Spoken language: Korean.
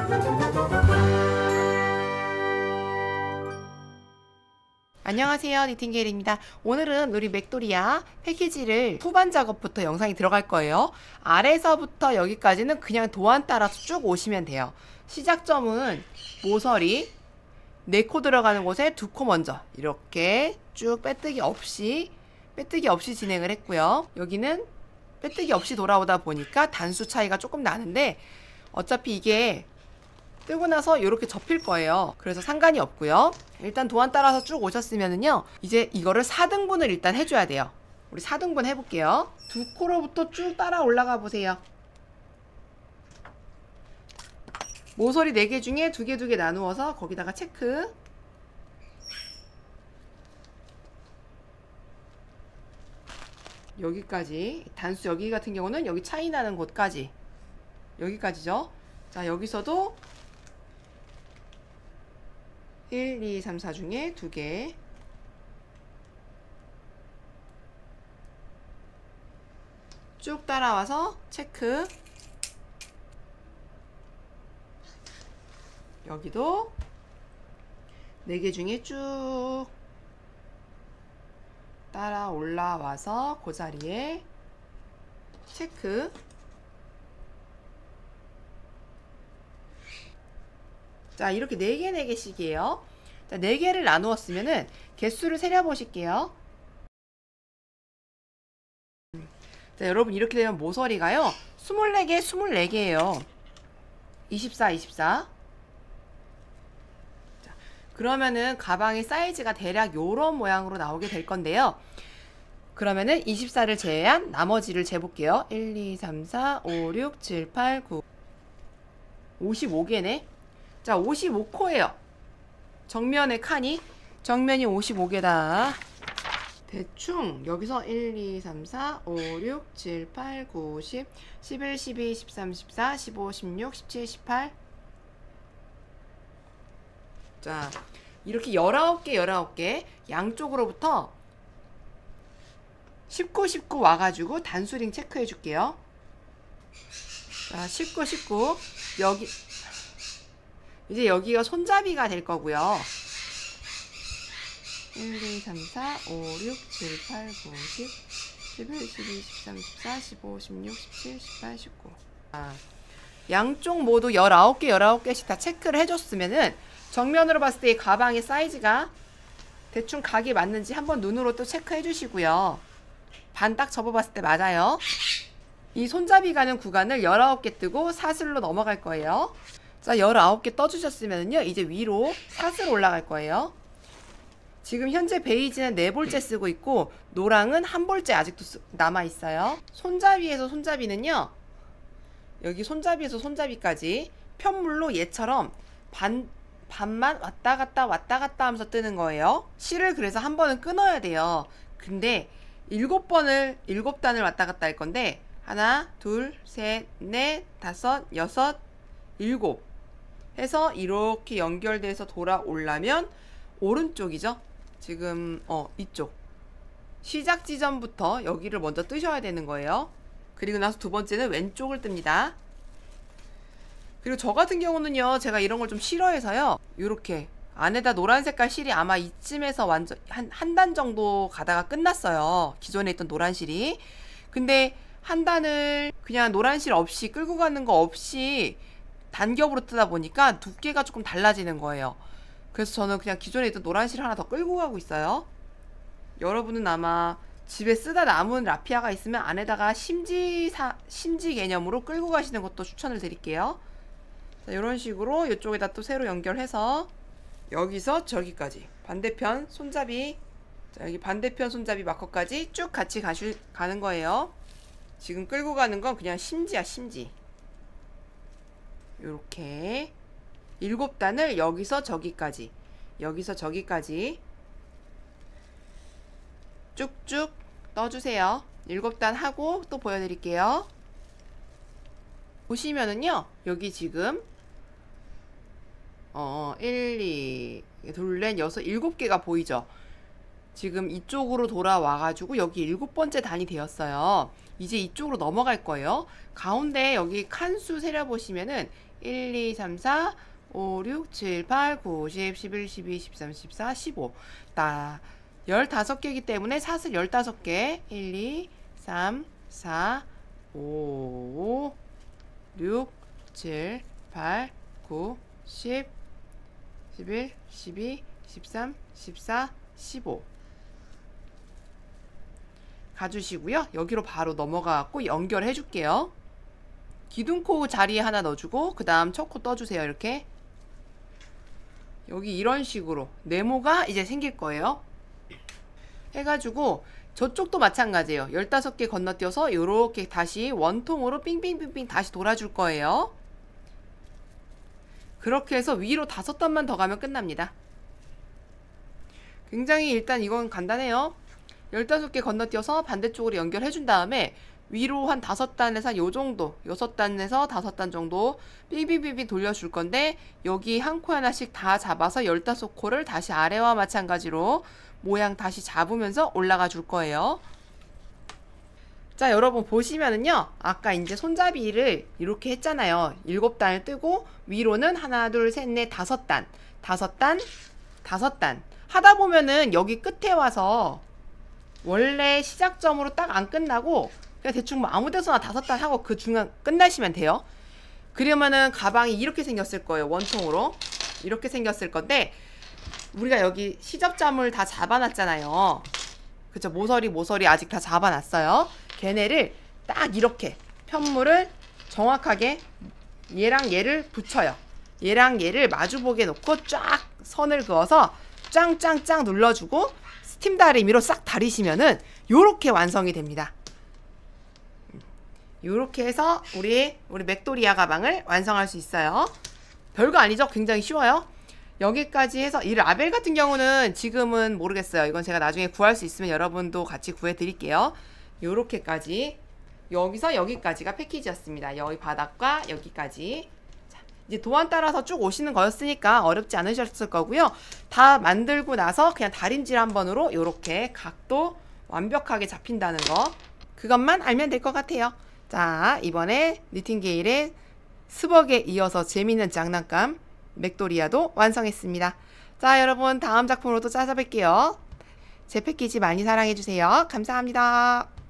안녕하세요, 니팅게일입니다. 오늘은 우리 맥도리아 패키지를 후반 작업부터 영상이 들어갈 거예요. 아래서부터 여기까지는 그냥 도안 따라서 쭉 오시면 돼요. 시작점은 모서리 4코 들어가는 곳에 2코 먼저 이렇게 쭉 빼뜨기 없이 진행을 했고요. 여기는 빼뜨기 없이 돌아오다 보니까 단수 차이가 조금 나는데 어차피 이게 뜨고 나서 이렇게 접힐 거예요. 그래서 상관이 없고요. 일단 도안 따라서 쭉 오셨으면은요, 이제 이거를 4등분을 일단 해줘야 돼요. 우리 4등분 해볼게요. 2코로부터 쭉 따라 올라가 보세요. 모서리 4개 중에 2개 나누어서 거기다가 체크. 여기까지 단수, 여기 같은 경우는 여기 차이 나는 곳까지, 여기까지죠. 자, 여기서도 1, 2, 3, 4 중에 2개 쭉 따라와서 체크. 여기도 4개 중에 쭉 따라 올라와서 그 자리에 체크. 자, 이렇게 4개 4개씩이에요. 자, 4개를 나누었으면은 개수를 세려 보실게요. 자, 여러분 이렇게 되면 모서리가요 24개 24개예요 24 24. 자, 그러면은 가방의 사이즈가 대략 요런 모양으로 나오게 될 건데요. 그러면은 24를 제외한 나머지를 재볼게요. 1, 2, 3, 4, 5, 6, 7, 8, 9 55개네. 자, 55코예요. 정면의 칸이, 정면이 55개다. 대충 여기서 1, 2, 3, 4, 5, 6, 7, 8, 9, 10, 11, 12, 13, 14, 15, 16, 17, 18. 자, 이렇게 19개 양쪽으로부터 19 와가지고 단수링 체크해 줄게요. 자, 19 여기 이제 여기가 손잡이가 될 거고요. 1, 2, 3, 4, 5, 6, 7, 8, 9, 10, 11, 12, 13, 14, 15, 16, 17, 18, 19. 양쪽 모두 19개씩 다 체크를 해줬으면은 정면으로 봤을 때 이 가방의 사이즈가 대충 각이 맞는지 한번 눈으로 또 체크해 주시고요. 반 딱 접어봤을 때 맞아요. 이 손잡이 가는 구간을 19개 뜨고 사슬로 넘어갈 거예요. 자, 19개 떠주셨으면요, 이제 위로 사슬 올라갈 거예요. 지금 현재 베이지는 4볼째 쓰고 있고 노랑은 1볼째 아직도 남아있어요. 손잡이에서 손잡이는요, 여기 손잡이에서 손잡이까지 편물로 얘처럼 반만 왔다 갔다 하면서 뜨는 거예요. 실을 그래서 한 번은 끊어야 돼요. 근데 7단을 왔다 갔다 할 건데 하나, 둘, 셋, 넷, 다섯, 여섯, 7 해서 이렇게 연결돼서 돌아오려면 오른쪽이죠. 지금 이쪽 시작 지점부터 여기를 먼저 뜨셔야 되는 거예요. 그리고 나서 두 번째는 왼쪽을 뜹니다. 그리고 저 같은 경우는요, 제가 이런 걸 좀 싫어해서요, 요렇게 안에다 노란 색깔 실이 아마 이쯤에서 완전 한 단 정도 가다가 끝났어요, 기존에 있던 노란 실이. 근데 한 단을 그냥 노란 실 없이 끌고 가는 거 없이 단겹으로 뜨다 보니까 두께가 조금 달라지는 거예요. 그래서 저는 그냥 기존에 있던 노란 실 하나 더 끌고 가고 있어요. 여러분은 아마 집에 쓰다 남은 라피아가 있으면 안에다가 심지 개념으로 끌고 가시는 것도 추천을 드릴게요. 자, 이런 식으로 이쪽에다 또 새로 연결해서 여기서 저기까지 반대편 손잡이, 자, 여기 반대편 손잡이 마커까지 쭉 같이 가는 거예요. 지금 끌고 가는 건 그냥 심지야, 심지. 요렇게 7단을 여기서 저기까지 쭉쭉 떠주세요. 7단 하고 또 보여드릴게요. 보시면은요, 여기 지금 1, 2, 둘, 넷, 여섯, 7개가 보이죠? 지금 이쪽으로 돌아와가지고 여기 7번째 단이 되었어요. 이제 이쪽으로 넘어갈 거예요. 가운데 여기 칸수 세려보시면은 1, 2, 3, 4, 5, 6, 7, 8, 9, 10, 11, 12, 13, 14, 15. 15개이기 때문에 사슬 15개. 1, 2, 3, 4, 5, 6, 7, 8, 9, 10, 11, 12, 13, 14, 15 가주시고요. 여기로 바로 넘어가갖고 연결해 줄게요. 기둥코 자리에 하나 넣어주고 그 다음 첫 코 떠주세요. 이렇게 여기 이런 식으로 네모가 이제 생길 거예요. 해가지고 저쪽도 마찬가지예요. 15개 건너뛰어서 이렇게 다시 원통으로 삥삥삥삥 다시 돌아줄 거예요. 그렇게 해서 위로 5단만 더 가면 끝납니다. 굉장히 일단 이건 간단해요. 15개 건너뛰어서 반대쪽으로 연결해 준 다음에 위로 한 5단에서 요 정도 6단에서 5단 정도 삐삐삐삐 돌려줄 건데 여기 한 코 하나씩 다 잡아서 15코를 다시 아래와 마찬가지로 모양 다시 잡으면서 올라가 줄 거예요. 자, 여러분 보시면은요, 아까 이제 손잡이를 이렇게 했잖아요. 7단을 뜨고 위로는 하나 둘 셋 넷 5단 5단 5단 하다 보면은 여기 끝에 와서 원래 시작점으로 딱 안 끝나고 그냥 대충 뭐 아무 데서나 5단 하고 그 중간 끝나시면 돼요. 그러면은 가방이 이렇게 생겼을 거예요. 원통으로 이렇게 생겼을 건데 우리가 여기 시접점을 다 잡아놨잖아요. 그쵸? 모서리 아직 다 잡아놨어요. 걔네를 딱 이렇게 편물을 정확하게 얘랑 얘를 붙여요. 얘랑 얘를 마주보게 놓고 쫙 선을 그어서 짱짱짱 눌러주고 스팀 다리미로 싹 다리시면은 요렇게 완성이 됩니다. 요렇게 해서 우리 맥도리아 가방을 완성할 수 있어요. 별거 아니죠? 굉장히 쉬워요. 여기까지 해서 이 라벨 같은 경우는 지금은 모르겠어요. 이건 제가 나중에 구할 수 있으면 여러분도 같이 구해 드릴게요. 요렇게까지 여기서 여기까지가 패키지였습니다. 여기 바닥과 여기까지. 자, 이제 도안 따라서 쭉 오시는 거였으니까 어렵지 않으셨을 거고요. 다 만들고 나서 그냥 다림질 한 번으로 요렇게 각도 완벽하게 잡힌다는 거 그것만 알면 될 것 같아요. 자, 이번에 니팅게일의 스벅에 이어서 재미있는 장난감 맥도리아도 완성했습니다. 자, 여러분 다음 작품으로 또 찾아뵐게요. 제 패키지 많이 사랑해주세요. 감사합니다.